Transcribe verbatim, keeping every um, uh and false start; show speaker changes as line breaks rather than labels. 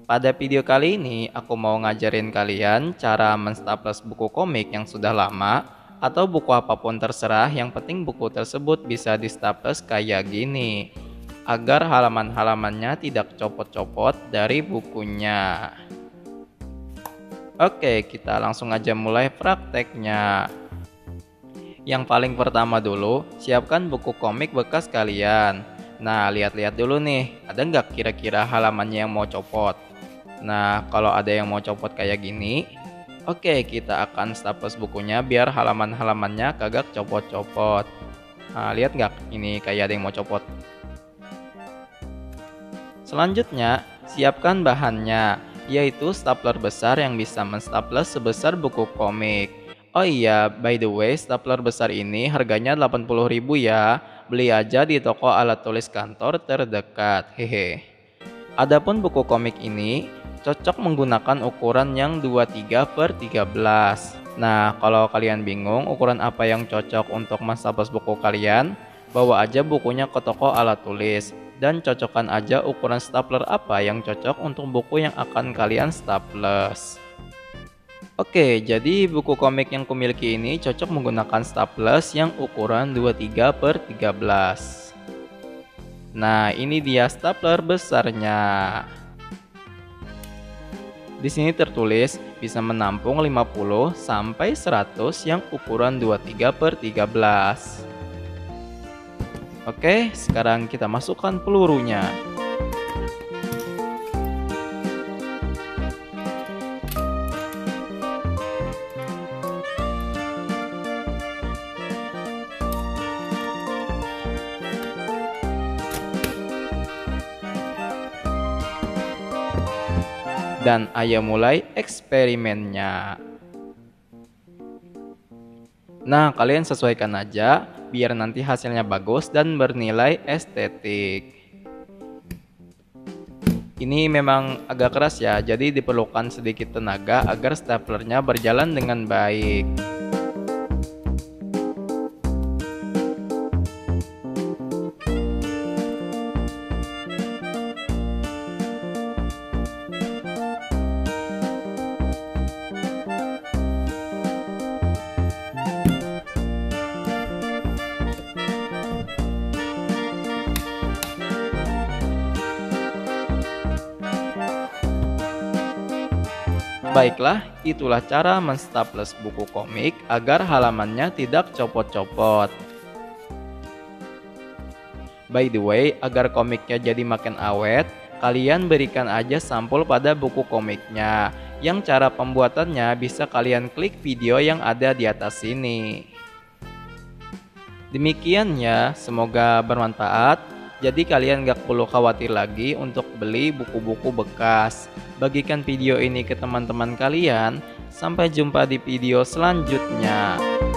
Pada video kali ini aku mau ngajarin kalian cara menstaples buku komik yang sudah lama atau buku apapun terserah, yang penting buku tersebut bisa di-staples kayak gini agar halaman-halamannya tidak copot-copot dari bukunya. Oke, kita langsung aja mulai prakteknya. Yang paling pertama dulu, siapkan buku komik bekas kalian. Nah, lihat-lihat dulu nih, ada nggak kira-kira halamannya yang mau copot? Nah, kalau ada yang mau copot kayak gini, oke, kita akan staples bukunya biar halaman-halamannya kagak copot-copot. Nah, lihat nggak? Ini kayak ada yang mau copot. Selanjutnya, siapkan bahannya, yaitu stapler besar yang bisa menstaples sebesar buku komik. Oh iya, by the way, stapler besar ini harganya delapan puluh ribu ya. Beli aja di toko alat tulis kantor terdekat. Hehe. Adapun buku komik ini cocok menggunakan ukuran yang dua puluh tiga per tiga belas. Nah, kalau kalian bingung ukuran apa yang cocok untuk menstaples buku kalian, bawa aja bukunya ke toko alat tulis dan cocokkan aja ukuran stapler apa yang cocok untuk buku yang akan kalian staples. Oke, jadi buku komik yang kumiliki ini cocok menggunakan staples yang ukuran dua puluh tiga per tiga belas. Nah, ini dia stapler besarnya. Di sini tertulis bisa menampung lima puluh sampai seratus yang ukuran dua puluh tiga per tiga belas. Oke, sekarang kita masukkan pelurunya. Dan ayo mulai eksperimennya. Nah, kalian sesuaikan aja biar nanti hasilnya bagus dan bernilai estetik. Ini memang agak keras ya, jadi diperlukan sedikit tenaga agar staplernya berjalan dengan baik. Baiklah, itulah cara menstaples buku komik agar halamannya tidak copot-copot. By the way, agar komiknya jadi makin awet, kalian berikan aja sampul pada buku komiknya. Yang cara pembuatannya bisa kalian klik video yang ada di atas sini. Demikian ya, semoga bermanfaat. Jadi kalian gak perlu khawatir lagi untuk beli buku-buku bekas. Bagikan video ini ke teman-teman kalian. Sampai jumpa di video selanjutnya.